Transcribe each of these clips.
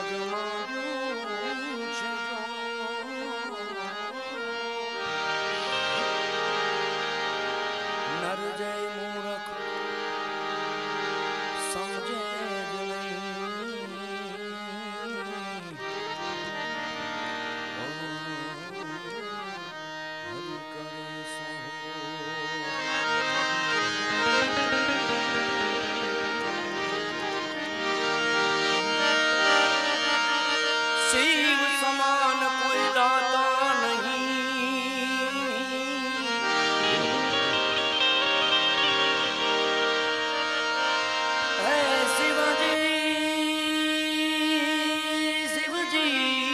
शिव समान कोई दाता नहीं, है शिवजी शिवजी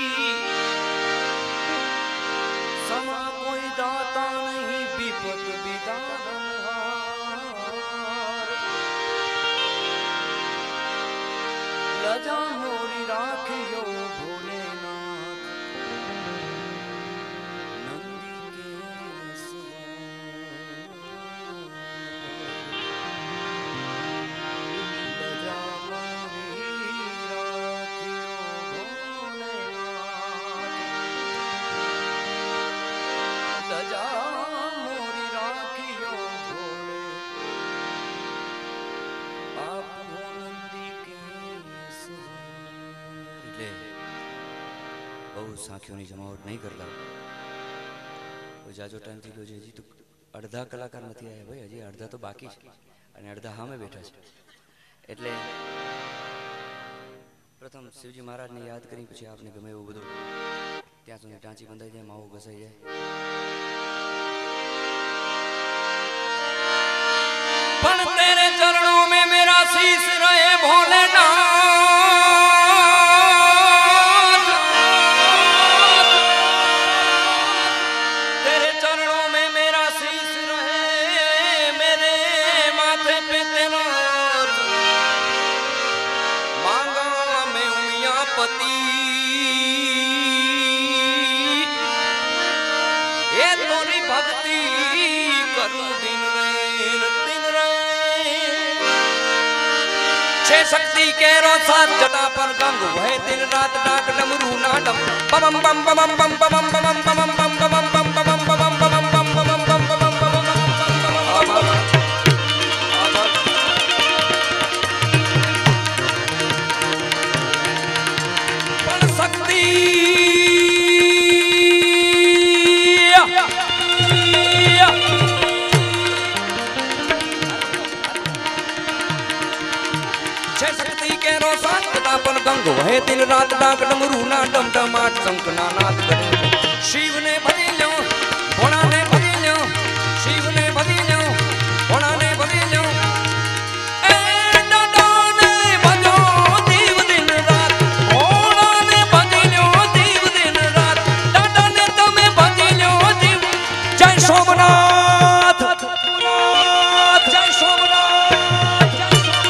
समा कोई दाता नहीं, विपत विदारनहार लजा मोरी राखियो સાંખ્યોની જમાવટ નહીં કરતા કોઈ જાજો ટાઈમથી ગયો છે હજી તો અડધા કલાકાર નથી આવ્યા ભાઈ, હજી અડધા તો બાકી છે અને અડધા સામે બેઠા છે. એટલે પ્રથમ શિવજી મહારાજને યાદ કરી પછી આપને ગમે એવું બધું ત્યાં સુધી ટાંચી બંધાઈ જાય, માવો ઘસાઈ જાય. પણ તેરે ચરણોं में मेरा शीश रहे भोलेनाथ, तेरे चरणों में मेरा शीश रहे, मेरे माथे पे तेरा मांगा मैं उमियापति, ये तोरी भक्ति करूं दिन शक्ति के रोसात जटा पर गंग वह दिन रात डाक डमरू नाडम बम बम बम बम बम बम बम बम बम बम बम बम बम बम बम बम बम बम बम शक्ति गंग वह दिन रात डाक डमरू ना डम डमाट शंखना नाद करे. शिव ने भरी लो भोला ने भरी लो, शिव ने भरी लो भोला ने भरी लो, ए दादा ने भजो दीव दिन रात, भोला ने भजी लो दीव दिन रात, दादा ने तमे भजी लो दीव. जय सोमनाथ जय सोमनाथ जय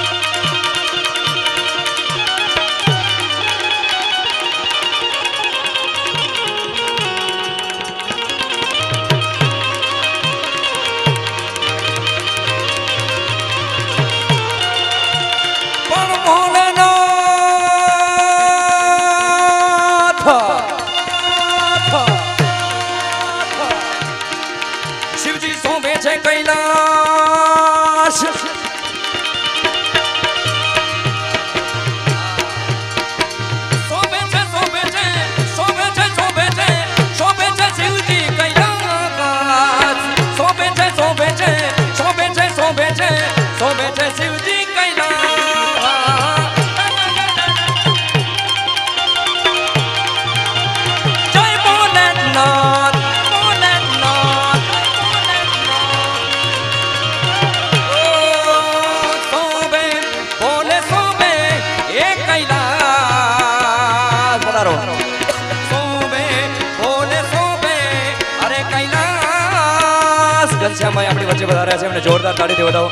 ઘનશ્યામભાઈ આપણી વચ્ચે વધાર્યા છે, એમને જોરદાર તાળીથી વધાવો.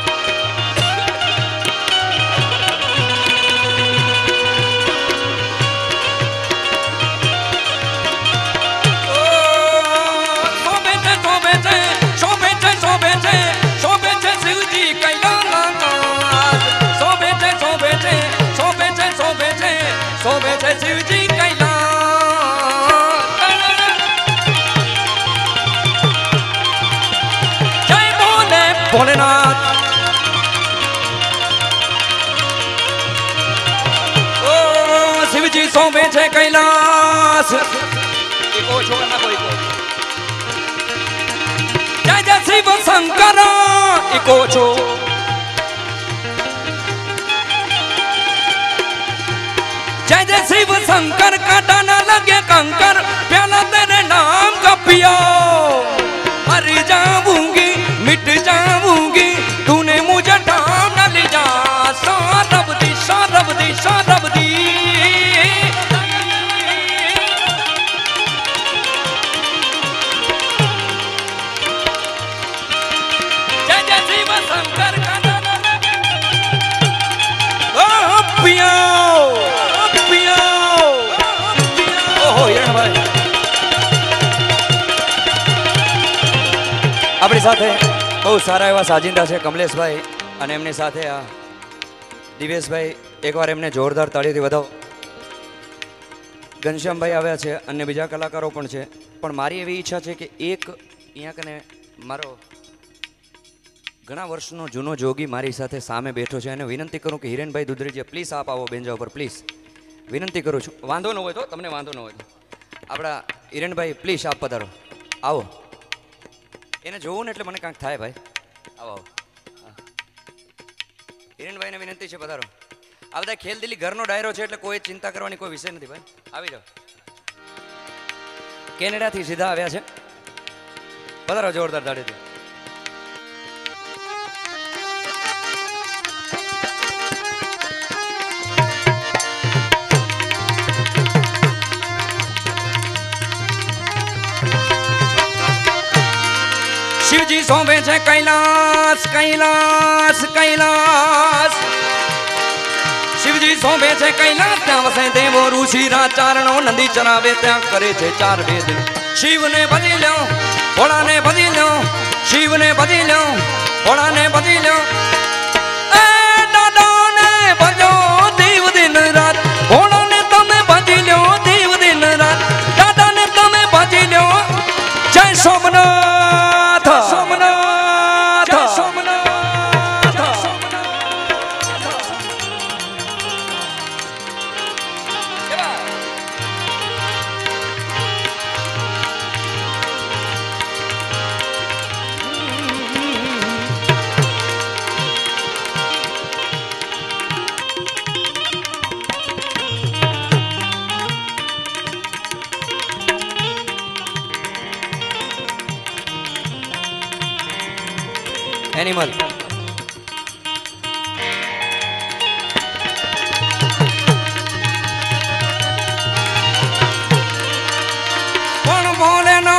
શોભે છે શિવજી ભોલેનાથ ઓ શિવજી સોંપે છે કૈલાસ જય જય શિવ શંકર ઇકો છો जय जय शिव शंकर काटा ना लगे कंकर प्याला तेरे नाम का पिया मर जाऊंगी मिट जाऊंगी तूने मुझे ठाम न ले जा सौरभ दी सौरभ दी सौरभ दी जय जय शिव शंकर काटा ना लगे ओ पिया આપણી સાથે બહુ સારા એવા સાજિંદા છે કમલેશભાઈ અને એમની સાથે આ દિવેશભાઈ એકવાર એમને જોરદાર તાળીથી વધાવો. ઘનશ્યામભાઈ આવ્યા છે અને બીજા કલાકારો પણ છે પણ મારી એવી ઈચ્છા છે કે એક અહીંયા કને મારો ઘણા વર્ષનો જૂનો જોગી મારી સાથે સામે બેઠો છે અને વિનંતી કરું કે હિરેનભાઈ દુધરેજી પ્લીઝ આપ આવો બેન્જા ઉપર પ્લીઝ વિનંતી કરું છું. વાંધો ન હોય તો તમને વાંધો ન હોય તો આપણા હિરેનભાઈ પ્લીઝ આપ પધારો આવો એને જોવું ને એટલે મને કાંઈક થાય ભાઈ આવો આવો હિરેનભાઈને વિનંતી છે પધારો. આ બધા ખેલદિલી ઘરનો ડાયરો છે એટલે કોઈ ચિંતા કરવાની કોઈ વિષય નથી ભાઈ આવી જાઓ. કેનેડાથી સીધા આવ્યા છે પધારો જોરદાર તાળીથી. शिवजी सोंपे છે કૈલાસ કૈલાસ કૈલાસ શિવજી સોંપે છે કૈલાસ ત્યાં વસે દેવો ઋષિ રાચારણો નદી ચરાવે ત્યાં કરે છે ચાર વેદ. શિવને ભજી લો ભોળાને ભજી લો શિવને ભજી લો ભોળાને ભજી લો એ દાદાને ભજો દેવ દિન રાત ભોળાને તમે ભજી લો દેવ દિન રાત દાદાને તમે ભજી લો જય સોમનાથ સોમનાથ સોમનાથ એનિમલ કોણ બોલે નો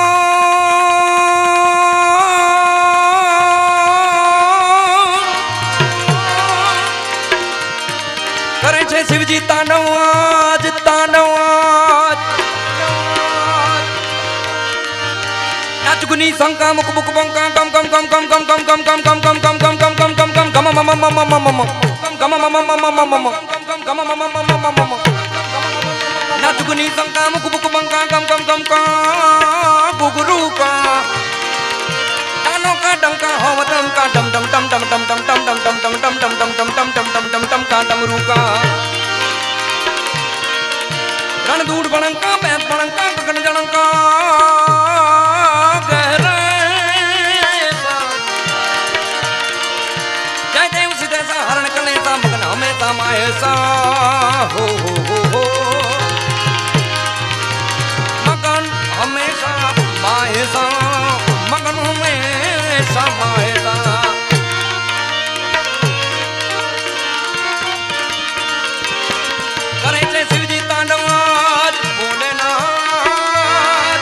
કરે છે શિવજી તાંડવ આજ તાંડવ આજ નાચગુની શંકા મુક મુક બંકા કમ કમ કમ કમ કમ કમ કમ કમ કમ કમ કમ કમ કમ કમ કમ કમ મમ મમ મમ મમ કમ મમ મમ મમ મમ કમ મમ મમ મમ નાચગુની શંકા મુક મુક બંકા કમ કમ કમ કા ગુગરુ કા તાનો કા ડંકા હોવતમ કા ડમ ડમ ડમ ડમ ડમ ડમ ડમ ડમ ડમ ડમ ડમ ડમ ડમ ડમ ડમ ડમ ડમ કા ડમરુ કા રણદૂડ બણંકા બેત બણંકા ગગન જણંકા हमेशा माहेसा हो मगन हमेशा माहेसा मगन हमेशा माहेसा करे છે શિવજી તાંડવ આજ ભોલેનાથ.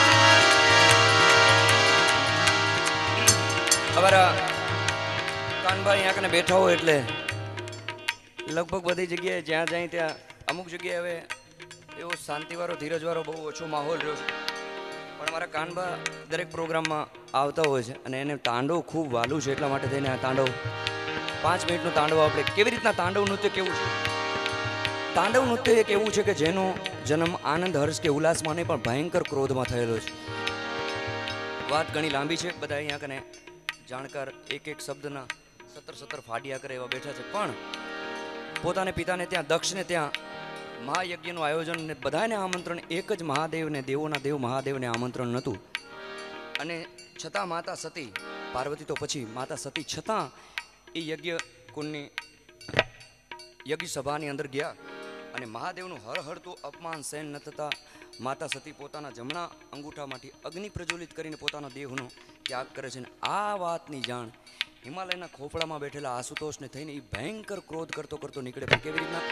અમારા કાનભાઈ અહીંયા કને બેઠા હોય એટલે લગભગ બધી જગ્યાએ જ્યાં જાય ત્યાં અમુક જગ્યાએ હવે એવો શાંતિવાળો ધીરજવાળો બહુ ઓછો માહોલ રહ્યો છે પણ મારા કાનબા દરેક પ્રોગ્રામમાં આવતા હોય છે અને એને તાંડવ ખૂબ વાલું છે એટલા માટે થઈને આ તાંડવ 5 મિનિટનું તાંડવ આપણે કેવી રીતના તાંડવ નૃત્ય કેવું છે. તાંડવ નૃત્ય એક એવું છે કે જેનો જન્મ આનંદ હર્ષ કે ઉલ્લાસમાં નહીં પણ ભયંકર ક્રોધમાં થયેલો છે. વાત ઘણી લાંબી છે બધા અહીંયા કને જાણકાર એક એક શબ્દના 17 ફાડિયા કરે એવા બેઠા છે, પણ પોતાને પિતાને ત્યાં દક્ષને ત્યાં મહાયજ્ઞનું આયોજન ને બધાને આમંત્રણ એક જ મહાદેવને, દેવોના દેવ મહાદેવને આમંત્રણ નહોતું. અને છતાં માતા સતી, પાર્વતી તો પછી માતા સતી છતાં એ યજ્ઞ કુંડની યજ્ઞ સભાની અંદર ગયા અને મહાદેવનું હળહળતું અપમાન સહન ન થતા માતા સતી પોતાના જમણા અંગૂઠામાંથી અગ્નિ પ્રજ્વલિત કરીને પોતાના દેહનો ત્યાગ કરે છે. આ વાતની જાણ હિમાલયના ખોફળામાં બેઠેલા આશુતોષને થઈને એ ભયંકર ક્રોધ કરતો કરતો નીકળે. પણ કેવી રીતના?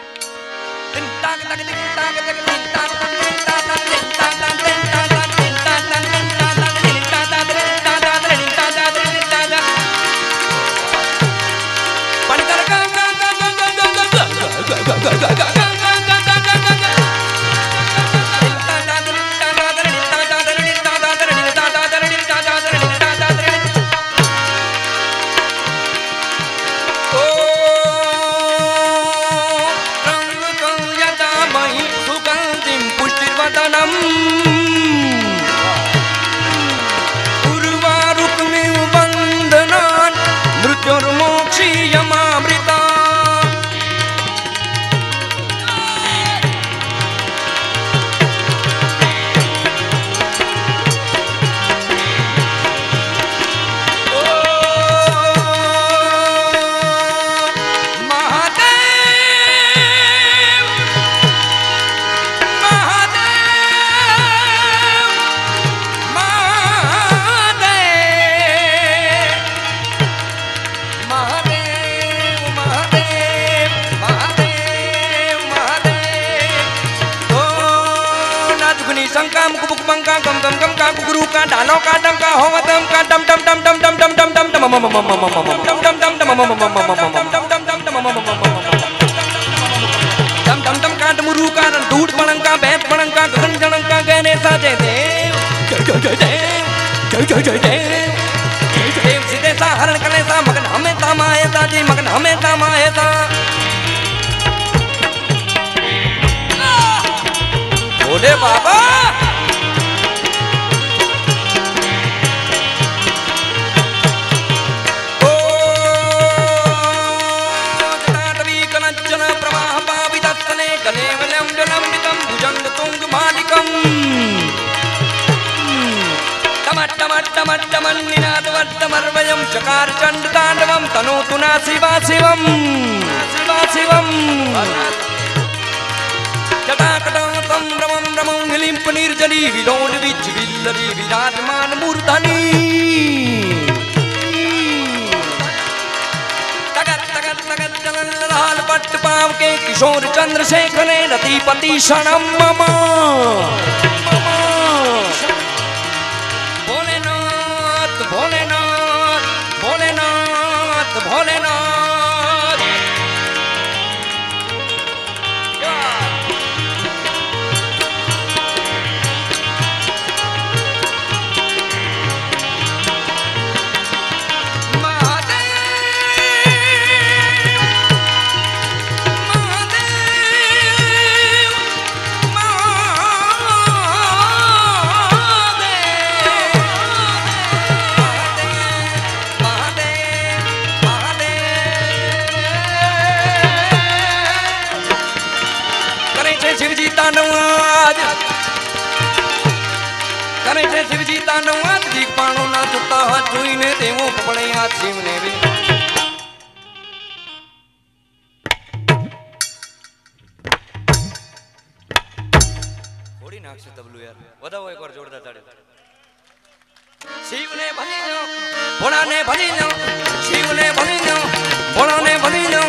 किशोर चंद्रशेखर रतिपति शरणम मम भोलेनाथ भोलेनाथ भोलेनाथ भोलेनाथ शिवजी तांडवात दीप पाणो नाचता हाथ जोईने देवो पड़े हाथ शिवने भी थोड़ी नाक से तबलू यार बताओ एक बार जोरदार ताड़ी शिवने भजी लो भोला ने भजी लो शिवने भजी लो भोला ने भजी लो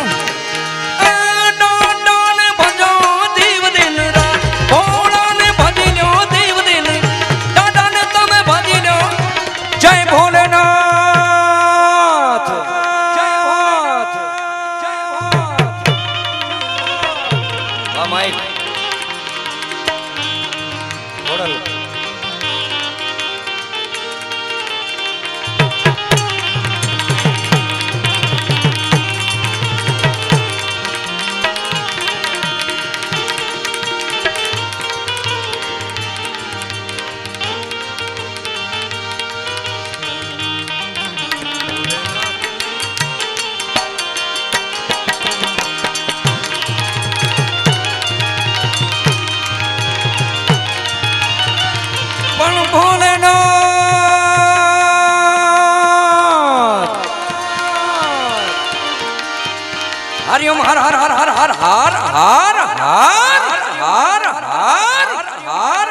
हरिओम हर हर हर हर हर हर हर हर हर हर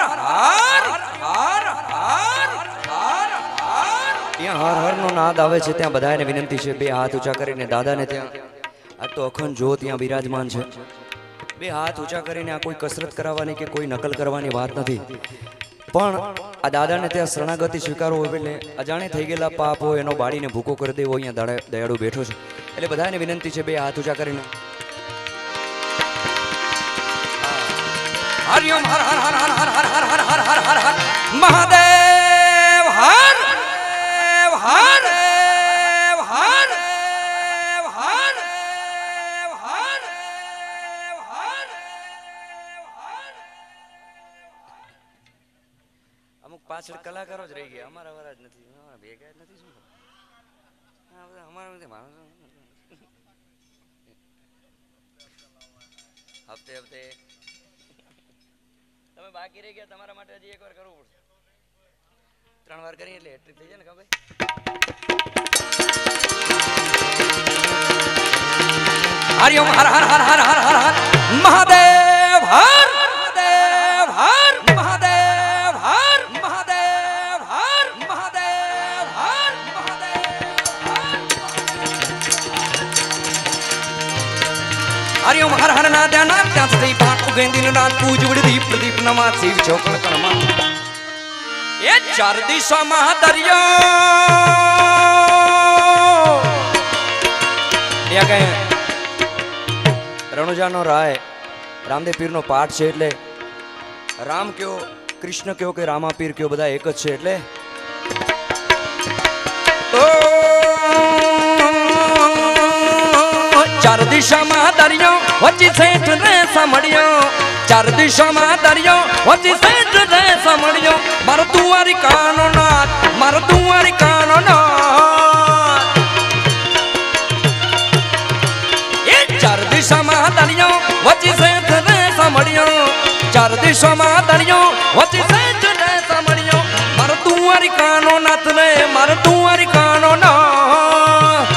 ત્યાં હર હર નો નાદ આવે છે ત્યાં બધાને વિનંતી છે બે હાથ ઊંચા કરીને દાદાને ત્યાં આ તો અખંડ જો ત્યાં બિરાજમાન છે બે હાથ ઊંચા કરીને આ કોઈ કસરત કરાવવાની કે કોઈ નકલ કરવાની વાત નથી પણ આ દાદાને ત્યાં શરણાગતિ સ્વીકારો હોય એટલે અજાણે થઈ ગયેલા પાપ હોય એનો બાળીને ભૂકો કરી દેવો અહીંયા દયાળુ બેઠો છે એટલે બધાને વિનંતી છે બે હાથ ઊંચા કરીને હરિઓમ હર હર હર હર હર હર હર હર હર હર હર મહાદેવ હર હર હર અમુક પાછળ કલાકારો જ રહી ગયા અમારા વાળા જ નથી ભેગા જ નથી શું અમારા હપ્તે હપ્તે તમે બાકી રહી ગયા તમારા માટે હજી એકવાર કરવું પડશે 3 વાર કરી એટલે હેટ્રિક થઈ જાય ને ભાઈ હરિઓમ હર હર હર હર હર હર હર મહાદેવ હર મહાદેવ હર મહાદેવ હર મહાદેવ હર મહાદેવ હર હરિઓમ હર હર ના ધ્યાન ત્યાં સુધી પાઠ ઉગેંદીનું નાદ પૂજવડ દીપ પ્રદીપ નમા શિવ ચોકડ કરમાં એ ચાર દિશામાં દરિયો ત્યાં કઈ રણુજાનો રાય રામદેવ પીરનો પાઠ છે એટલે રામ કયો કૃષ્ણ કયો કે રામા પીર કયો બધા એક જ છે એટલે ચાર દિશામાં દરિયો વચ્ચે શેઠ રે સાંભળ્યો ચાર દિશામાં દરિયો વચ્ચે શેઠ રે સાંભળ્યો મારો તુવારી કાનો નાથ મારો તુવારી કાનો નાથ એ ચાર દિશામાં દરિયો વચ્ચે શેઠ રે સાંભળ્યો ચાર દિશામાં દરિયો વચ્ચે શેઠ રે સાંભળ્યો મારો તુવારી કાનો નાથ રે મારો તુવારી કાનો નાથ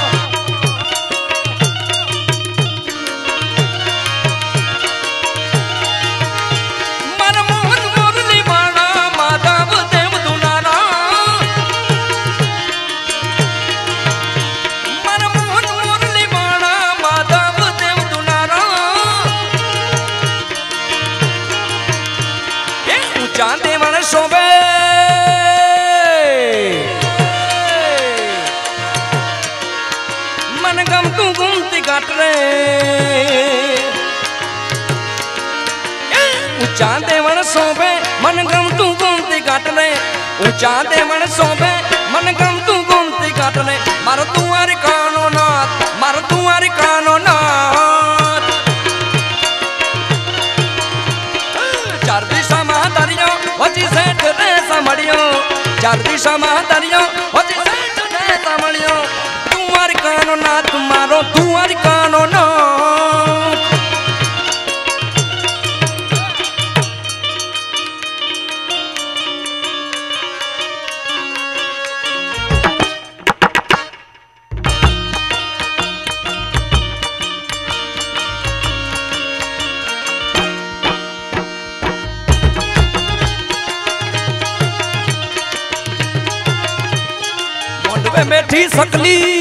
શોભે મન ગમતું ગુમતી ગાટ રે ઊંચા દેવણ શોભે મન ગમતું ગુમતી ગાટ રે ઊંચા દેવણ શોભે મન ગમતું ગુમતી ગાટ રે મારો તુવારી કાનો નાથ મારો તુવારી કાનો નાથ ચાર દિશામાં દરિયો વચ્ચે શેઠ રે સાંભળ્યો ચાર દિશામાં દરિયો વચ્ચે શેઠ રે સાંભળ્યો તુવારી કાનો નાથ મારો તુવારી કાનો નાથ बैठी सकली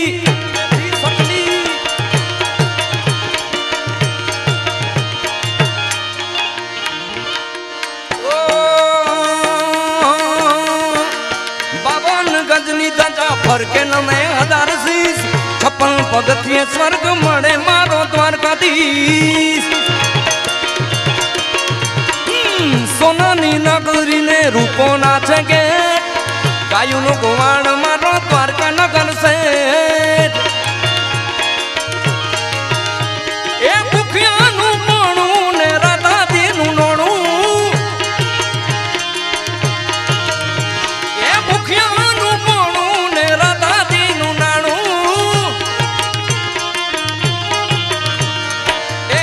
बावन गजनी दजा फर के नमे 1000 शीश 56 पगथिये स्वर्ग मळे मारो द्वारकाधीश सोनानी नगरी ने रूपो नाचे गे गायु नो गोवाण मारो द्वारका नगर से ए भूखिया नु मोणू ने राधा दी नु नोणू ए भूखिया नु मोणू ने राधा दी नु नाणू ए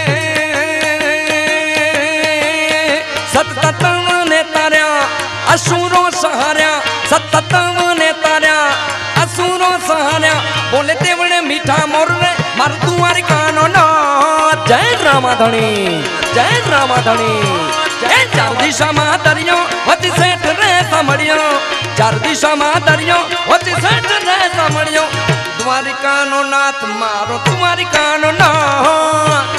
सततम ने तार्या असुरो सहार्या सततम ने तार्या असुरो सहार्या रामाधणी जय रामाधणी जय चार दिशा में दरियो वती सेठ रे सामड़ियो चार दिशा में दरियो वती सेठ रे सामड़ियो द्वारिका नो नाथ मारो द्वारिका नो नाथ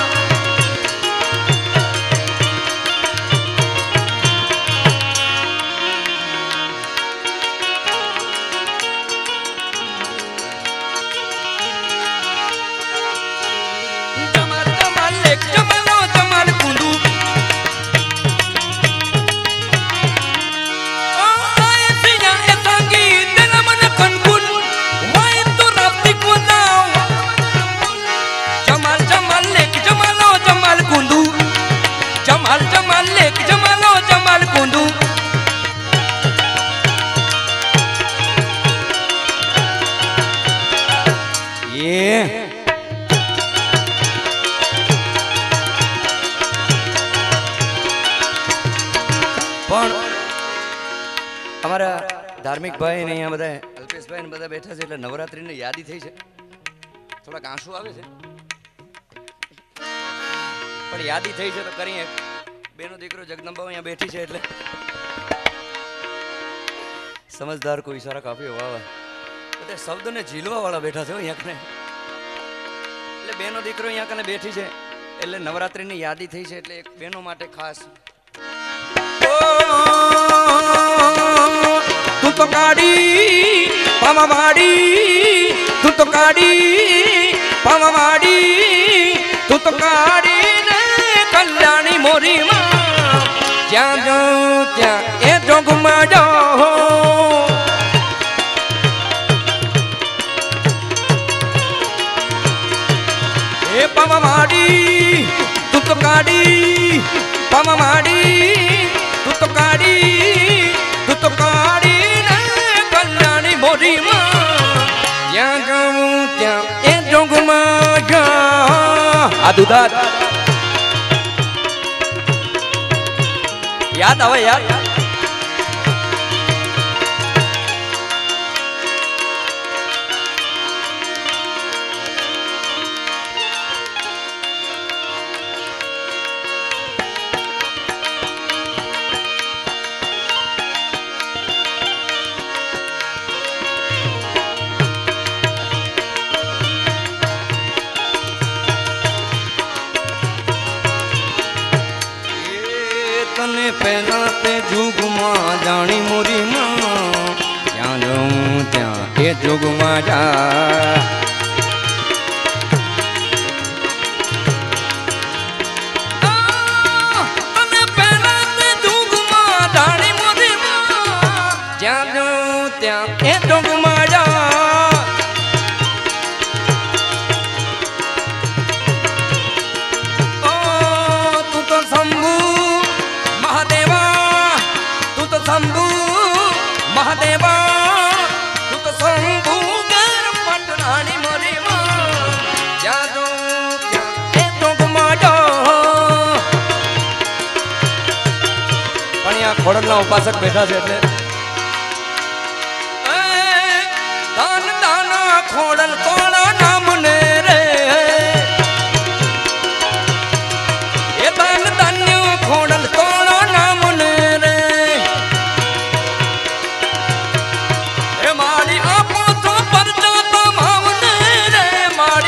धार्मिक भाई ने यहाँ बता अल्पेश भाई ने बता बैठा से नवरात्रि ने यादी थी है थोड़ा आंसू आवे छे पण यादी थी है तो करिए बेनो दीकरो जगदंबा यहाँ बैठी है એટલે समझदार को इशारा काफी हुआ बता शब्द ने झीलवा वाला बैठा छे यहाँ कने એટલે બેનો દીકરો यहाँ कने बैठी है એટલે नवरात्रि ની यादी थी है એટલે એક બેનો માટે ખાસ तू तो काड़ी पामावाड़ी तू तो काड़ी पामावाड़ी तू तो काड़ी ने कल्याणी मोरी मां ज्या जो त्या ए जोग में जाओ ए पामावाड़ी तू तो काड़ी पामावाड़ी तू तो काड़ी तू तो काड़ी मोरी मां ज्या जाऊं त्या ए जोग में जा आदुदात याद आवे यार पहला ते जुग मां जानी मोरी मां क्या जाऊं त्या ए जुग मां जा तने पहला ते जुग मां जानी मोरी मां क्या जाऊं त्या ए जुग मां जा शंभु महादेवा तू तो शंभु गर पटरानी मोरी मां जादू ए जोग मां जा पण यहाँ खोड़लना उपासक बैठा है એટલે दान दाना खोड़ल तोड़ा नाम ने रे ये दान दान्यो खोड़ल तोड़ा नाम ने रे मारी आपो तो परचा तो मावने रे मारी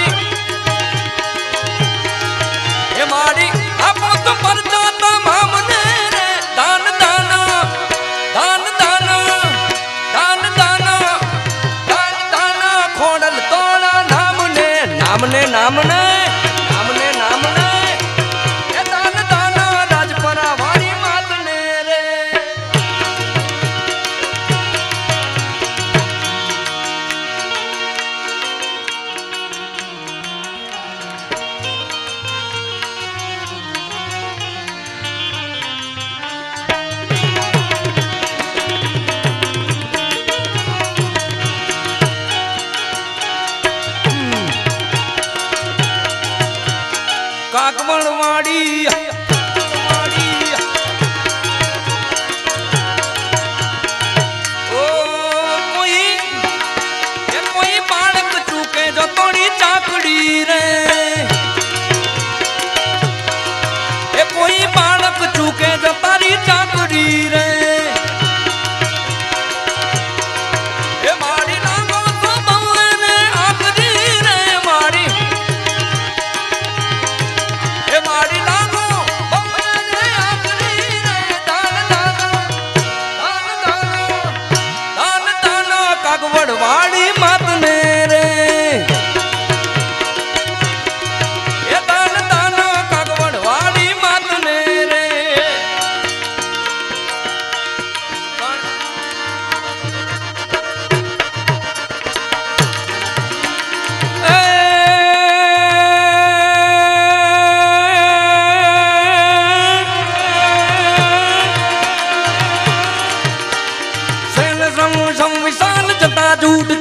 हे मारी आपो तो परचा तो मावने रे दान दाना दान दाना दान दाना दान दाना खोड़ल तोड़ा नामने नामने नामने नामने नामने हे दान दाना राजपरा वारी मातने रे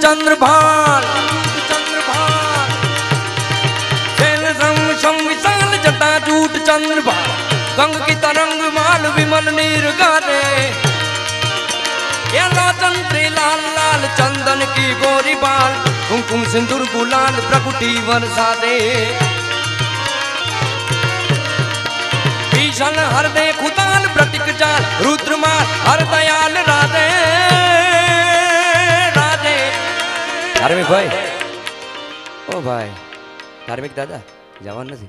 चंद्रभाल विशाल जटा जूट चंद्रभाल गंग की तरंग माल विमल नीर गारे चंद्री लाल लाल चंदन की गोरी बाल कुमकुम सिंदूर गुलाल प्रकुटी वर्षा दे भीषण हृदय खुदाल प्रतीक जाल रुद्रमाल हर दयाल राधे राधे। धार्मिक भाई ओ भाई धार्मिक दादा जवान नहीं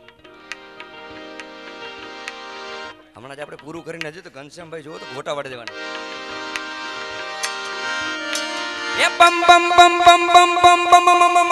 हमने આપણે પૂરું કરીને હજી તો ઘનશ્યામ ભાઈ જો તો ગોટા વાડી દેવાના એ બમ બમ બમ બમ બમ બમ બમ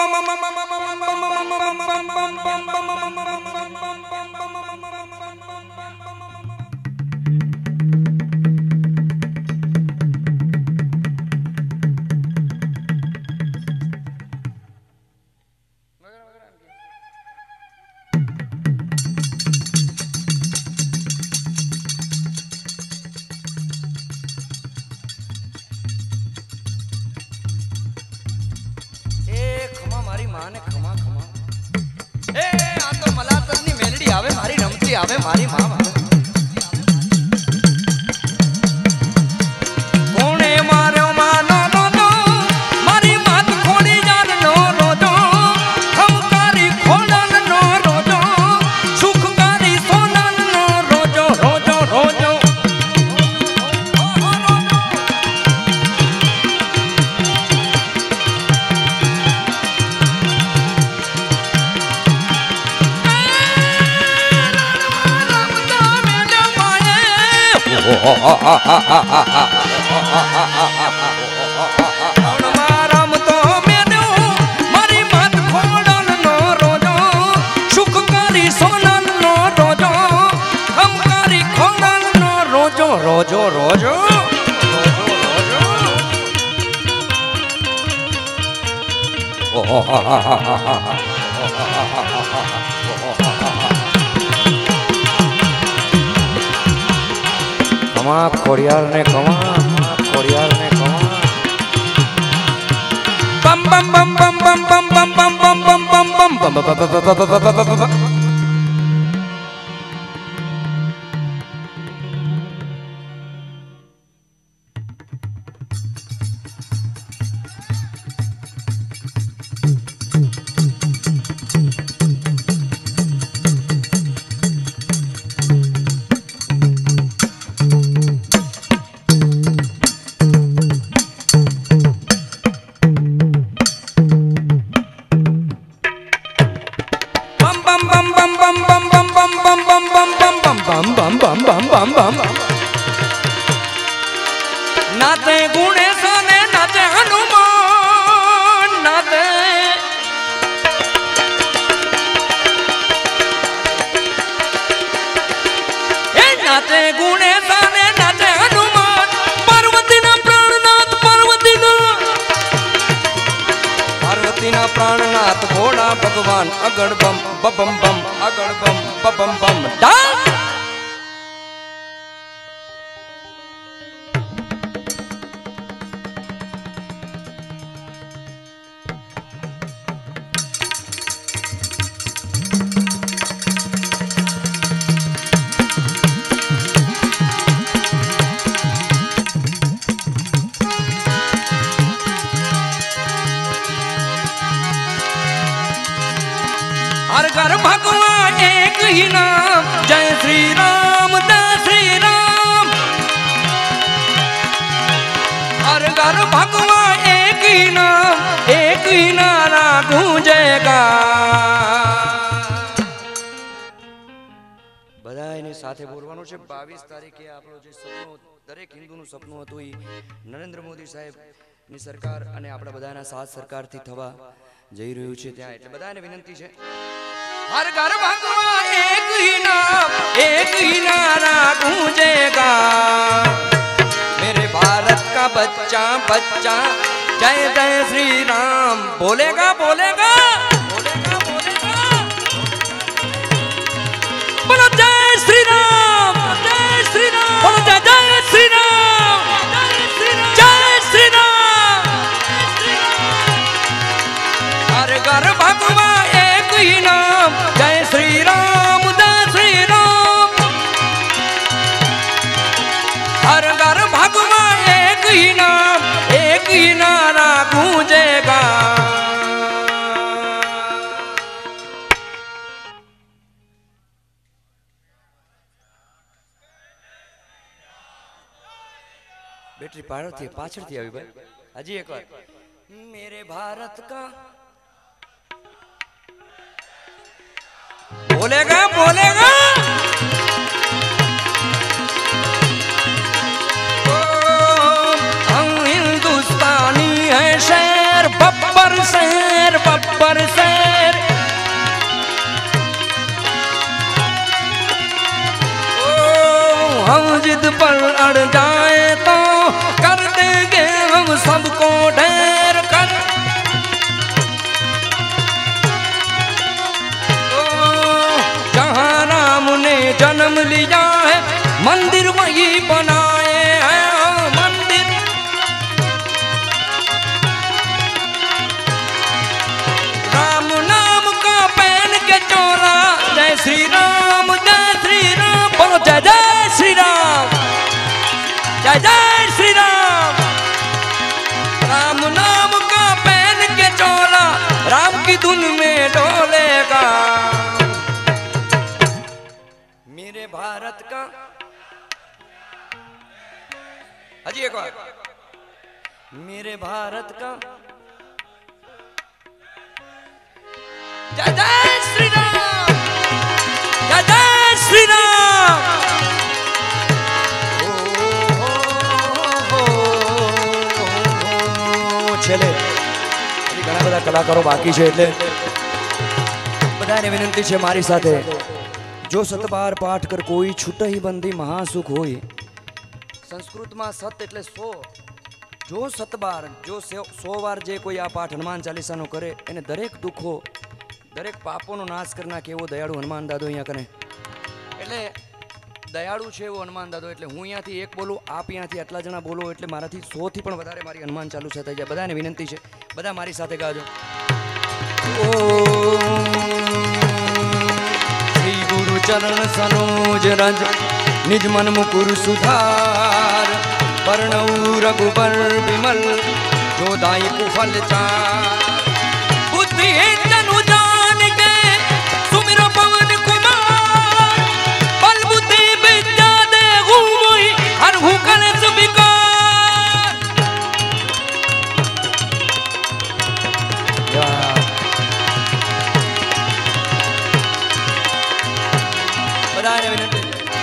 आवे मारी मां कोने मारो मानो नो मारी मात खोड़ी जान नो रोजो हमकारी खोड़न नो रोजो सुखकारी सोनन नो रोजो रोजो रोजो राम तो मैंने मारी मत खोड़न नो रोजो सुखकारी सोनन नो रोजो हमकारी खोड़न नो रोजो रोजो रोजो कमा खोड़ियाल ने कमा बम बम बम बम बम बम बम बम बम बम बम बम बम नाते गुणेश ने नाते हनुमान नाते नाते गुणेश ने नाते हनुमान पार्वती ना प्राणनाथ पार्वती ना प्राणनाथ भोला भगवान अगड़ बम बम बम अगड़ बम बम बम डांस हर घर भगवान एक ही नाम जय श्री राम जय श्री राम हर घर भगवान एक ही नाम एक ही नारा गूंजेगा બધાની સાથે બોલવાનું છે 22 તારીખે આપણો જે સપનું દરેક હિન્દુનું સપનું હતું એ નરેન્દ્ર મોદી સાહેબ ની સરકાર અને આપણા બધાના સાથ સરકારથી થવા જઈ રહ્યું છે ત્યાં એટલે બધાને વિનંતી છે हर घर भगवान एक ही नारा गूंजेगा मेरे भारत का बच्चा बच्चा जय जय श्री राम बोलेगा बोलेगा बोलेगा बोलेगा बोलो जय श्री राम बोलो जय जय श्री राम जय श्री राम बैटरी पाछड़ थी अभी भाई हजी एक बार मेरे भारत का बोलेगा बोलेगा हम हिंदुस्तानी है शेर बब्बर शेर बब्बर शेर हम जिद पर अड़ जाए तो कर देंगे हम सबको ढेर कर जहाँ राम ने जन्म लिया है मंदिर वही बनाए हैं मंदिर राम नाम का पहन के चोला जय श्री राम बोलो जय जय श्री राम जय जय श्री राम राम नाम का पहन के चोला राम की धुन में डोलेगा मेरे भारत का अजी एक बार मेरे भारत का जय जय श्री राम जय जय श्री राम छेले घણા બધા કલાકારો બાકી છે એટલે બધાને વિનંતી છે મારી સાથે જો સતબાર પાઠ કર કોઈ છૂટઈ બંધી મહાસુખ હોય સંસ્કૃતમાં સત એટલે 100 જો સતબાર જો 100 વાર જે કોઈ આ પાઠ હનુમાન ચાલીસાનો કરે એને દરેક દુખો દરેક પાપોનો નાશ કરી નાખે એવો દયાળુ હનુમાન દાદો અહીંયા કને એટલે દયાળુ છે એવો હનુમાન દાદો એટલે હું અહીંયાથી એક બોલું આપ અહીંયાથી આટલા જણા બોલો એટલે મારાથી 100 થી પણ વધારે મારી હનુમાન ચાલીસા થઈ જાય બધાને વિનંતી છે બધા મારી સાથે ગાજો શ્રી ગુરુ ચરણ સનોજ રજ નિજ મન મુકુર સુધાર વર્ણઉ રઘુબર વિમલ જોદાઈ કુફલ ચાર बुद्धि जनु जान के सुमिरो पवन कुमार बल बुद्धि विद्या दे हुई हर हुकन सुबिकार बधाने विनती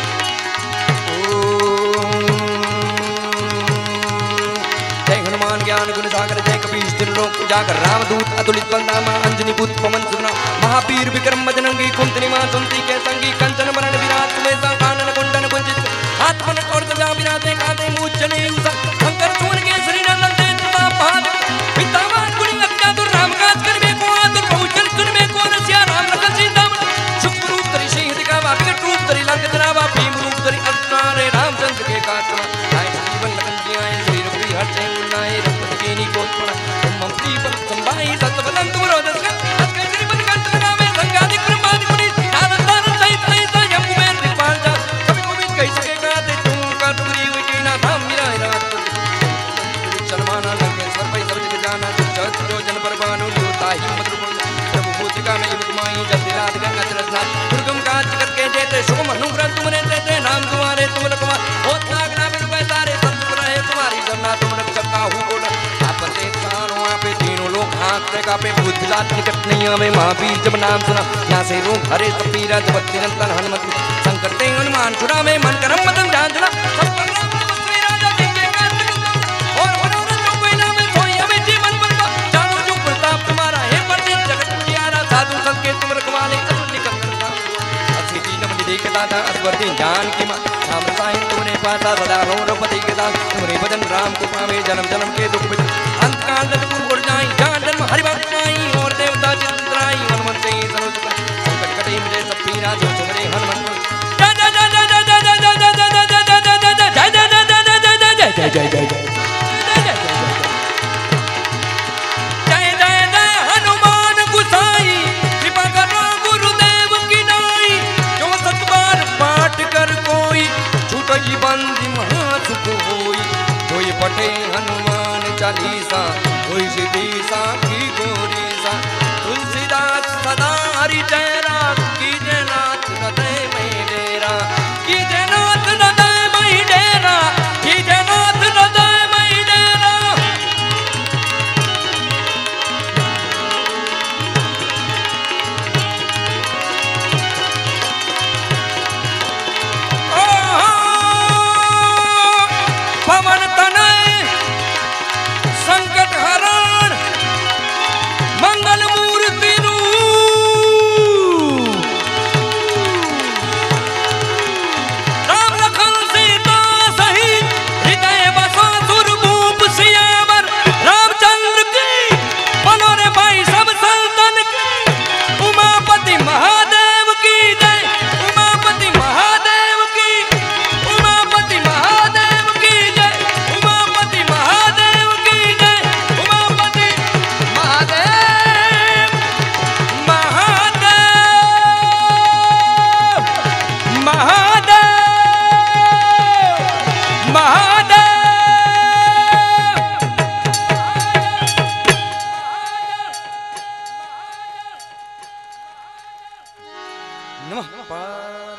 ज्ञान गुण सागर जय कपीश त्रिलोक उजागर रामदूत अतुलित बलनामा अंजनी पुत्र पवन सुना महावीर विक्रम बजरंगी कुंतली मां सुनती के संगी कंचन बरन विराट सुमेधा कानन कुंडन कुंजित आत्मन और सजा विराजे कांते मूर्छने उषा शंकर सुमन के श्री नंदन ते तथा पाद पितामह गुणी अज्ञा दुर राम काज करबे को आदर बहुजन सुनबे को रसिया राम लखन सीता शुक्र रूप धरि सिंह दिखावा विकट रूप धरि लंक जनावा भीम रूप धरि अवतारे रामचंद्र के काटवा आए जीवन लखन जी आए श्री रघुवीर हर्षे मुन्नाए रघुपति को पड़ा तुम प्री पर संभाई सतबलम तुम रोदस अस्कर श्री मन कंठ नामे संगादि ब्रह्मादि मुनि नारद नारद सहित सहित यम कुबेर दिक्पाल जा कभी को भी कह सकेगा ते तुम का टुकड़ी हुई की ना धाम मेरा रात शर्माना लगे सर्वै सब जग जाना जगत जो जन पर बानु लियोता हिम्मत रूप प्रभु भूतिका में युग माई जब दिलाद गंगा रत्ना दुर्गम काज करके जेते शुभ अनुग्रह तुमने देते नाम तुम्हारे तुम लखवा होत लागना बिन पैसारे सत्य रहे तुम्हारी सरना तुम रक्षक काहू बोल आपते कानो आपे तीनों लोग हाथ रे कापे बुद्ध जात निकट नहीं आवे महावीर जब नाम सुना यहाँ से रूप हरे सपीरा जब निरंतर हनुमत संकट ते हनुमान छुड़ा में मन करम मदन ध्यान सुना सब पर राम श्री राजा जी के काज और मनोरथ जो कोई नाम सोई हमें जीवन बनता जानो जो प्रताप तुम्हारा है प्रसिद्ध जगत पुजियारा साधु संत के तुम रखवाले अतुल्य करता असिद्धि नमन देख दादा असवर्ती ज्ञान की मां राम रसायन तुमने पाता सदा रघुपति के दास तुमरे भजन राम को पावे जन्म जन्म के दुख मिट अंत काल तक उड़ जाई जहाँ जन्म हरि भक्त पाई और देवता चित्राई हनुमंत ही सरोज संकट कटे मुझे सब पीरा जो सुमरे हनुमंत जय जय जय जय जय जय जय जय जय जय जय जय जय बंदी महासुख होई कोई पटे हनुमान चालीसा कोई सिद्धि साखी गोरी सा तुलसीदास सदा हरि चेहरा कीजे नाथ हृदय में डेरा कीजे नाथ हृदय में डेरा कीजे नाथ हृदय નમઃ